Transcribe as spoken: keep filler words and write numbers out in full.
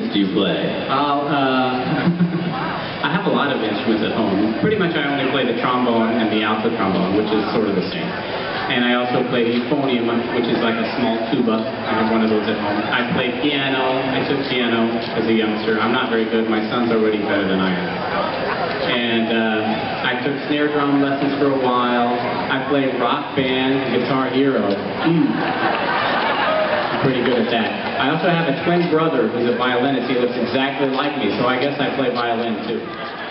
instruments do you play? I'll, uh, I have a lot of instruments at home. Pretty much I only play the trombone and the alto trombone, which is sort of the same. And I also play the euphonium, which is like a small tuba. I have one of those at home. I play piano. I took piano as a youngster. I'm not very good. My son's already better than I am. And uh, I took snare drum lessons for a while. I play rock band and Guitar Hero. Mm. I'm pretty good at that. I also have a twin brother who's a violinist. He looks exactly like me, so I guess I play violin too.